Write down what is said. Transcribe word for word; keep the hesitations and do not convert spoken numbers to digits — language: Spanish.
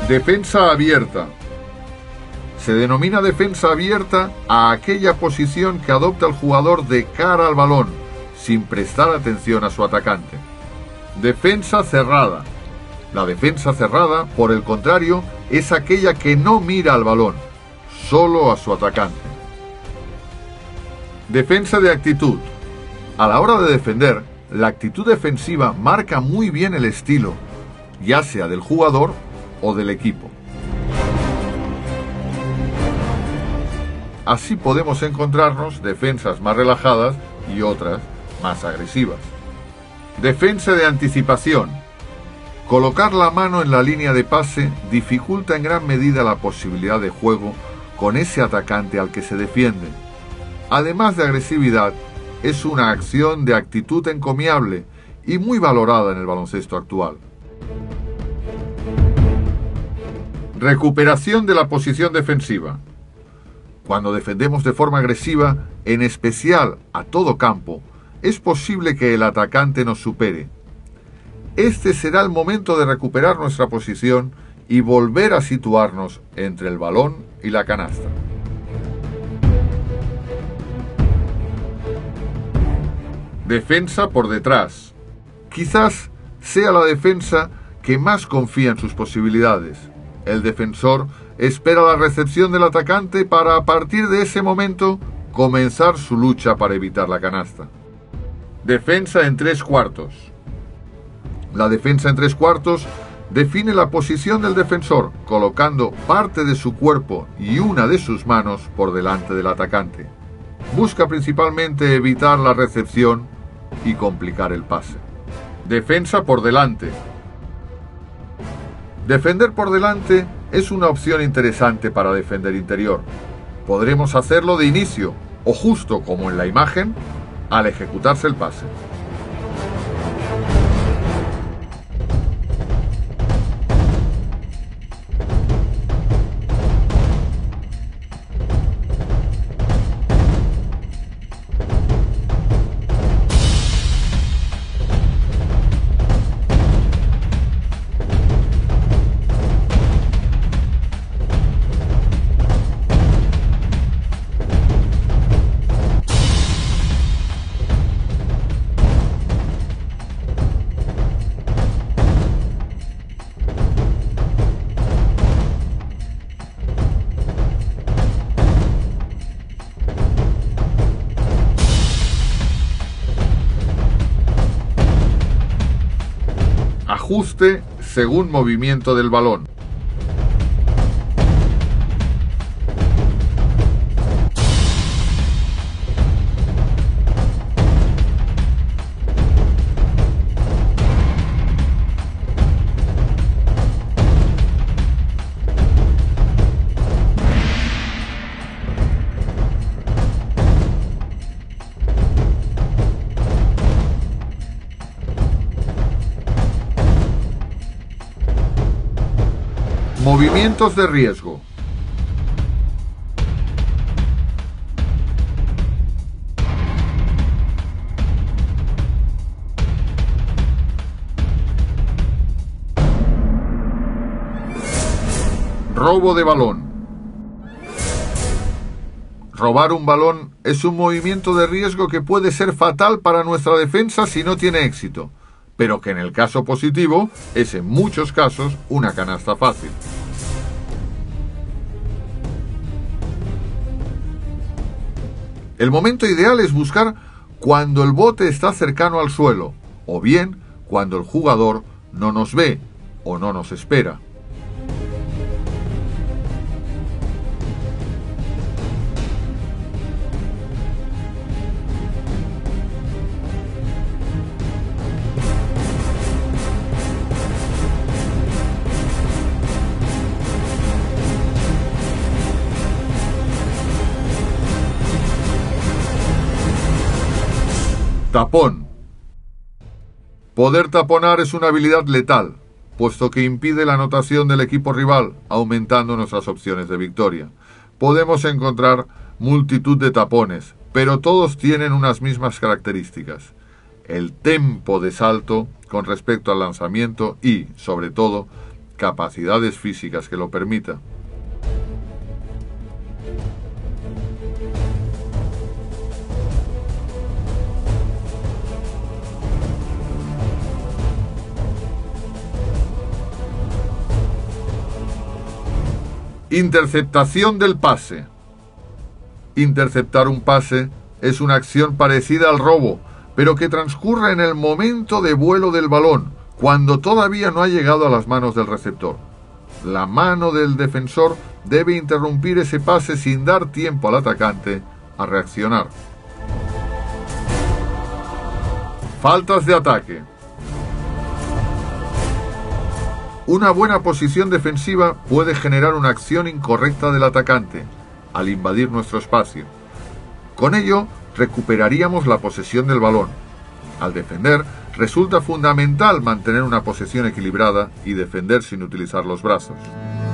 Defensa abierta. Se denomina defensa abierta a aquella posición que adopta el jugador de cara al balón, sin prestar atención a su atacante. Defensa cerrada. La defensa cerrada, por el contrario, es aquella que no mira al balón, solo a su atacante. Defensa de actitud. A la hora de defender, la actitud defensiva marca muy bien el estilo, ya sea del jugador o del equipo. Así podemos encontrarnos defensas más relajadas y otras más agresivas. Defensa de anticipación. Colocar la mano en la línea de pase dificulta en gran medida la posibilidad de juego con ese atacante al que se defiende. Además de agresividad, es una acción de actitud encomiable y muy valorada en el baloncesto actual. Recuperación de la posición defensiva. Cuando defendemos de forma agresiva, en especial a todo campo, es posible que el atacante nos supere. Este será el momento de recuperar nuestra posición y volver a situarnos entre el balón y la canasta. Defensa por detrás. Quizás sea la defensa que más confía en sus posibilidades. El defensor espera la recepción del atacante para, a partir de ese momento, comenzar su lucha para evitar la canasta. Defensa en tres cuartos. La defensa en tres cuartos define la posición del defensor, colocando parte de su cuerpo y una de sus manos por delante del atacante. Busca principalmente evitar la recepción y complicar el pase. Defensa por delante. Defender por delante es una opción interesante para defender interior. Podremos hacerlo de inicio o justo como en la imagen, al ejecutarse el pase. Ajuste según movimiento del balón. Movimientos de riesgo. Robo de balón. Robar un balón es un movimiento de riesgo que puede ser fatal para nuestra defensa si no tiene éxito, pero que en el caso positivo es en muchos casos una canasta fácil. El momento ideal es buscar cuando el bote está cercano al suelo, o bien cuando el jugador no nos ve o no nos espera. Tapón. Poder taponar es una habilidad letal, puesto que impide la anotación del equipo rival, aumentando nuestras opciones de victoria. Podemos encontrar multitud de tapones, pero todos tienen unas mismas características: el tempo de salto con respecto al lanzamiento y, sobre todo, capacidades físicas que lo permita. Interceptación del pase. Interceptar un pase es una acción parecida al robo, pero que transcurre en el momento de vuelo del balón, cuando todavía no ha llegado a las manos del receptor. La mano del defensor debe interrumpir ese pase sin dar tiempo al atacante a reaccionar. Faltas de ataque. Una buena posición defensiva puede generar una acción incorrecta del atacante al invadir nuestro espacio. Con ello, recuperaríamos la posesión del balón. Al defender, resulta fundamental mantener una posesión equilibrada y defender sin utilizar los brazos.